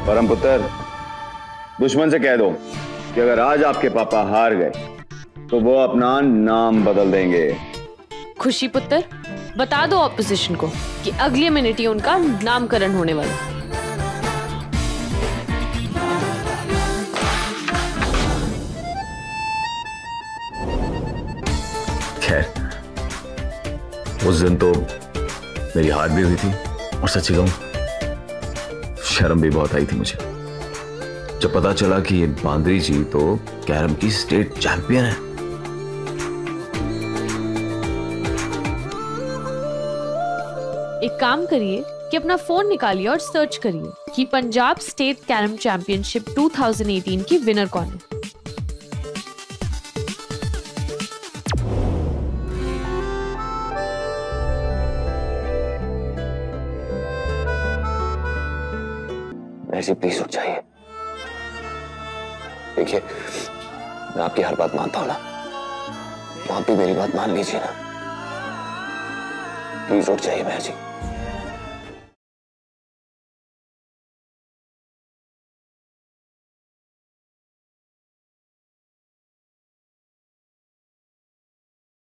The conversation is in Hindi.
परम पुत्र, दुश्मन से कह दो कि अगर आज आपके पापा हार गए तो वो अपना नाम बदल देंगे। खुशी पुत्र, बता दो ऑपोजिशन को कि अगले मिनट ही उनका नामकरण होने वाला। खैर, उस दिन तो मेरी हार भी हुई थी और सच्ची कहूं शर्म भी बहुत आई थी मुझे जब पता चला कि ये बांद्री जी तो कैरम की स्टेट चैंपियन है। एक काम करिए कि अपना फोन निकालिए और सर्च करिए कि पंजाब स्टेट कैरम चैंपियनशिप 2018 की विनर कौन है। ऐसे प्लीज रुक जाइए। देखिए, मैं आपकी हर बात मानता हूं ना, तो आप भी मेरी बात मान लीजिए ना। प्लीज रुक जाइए महर जी।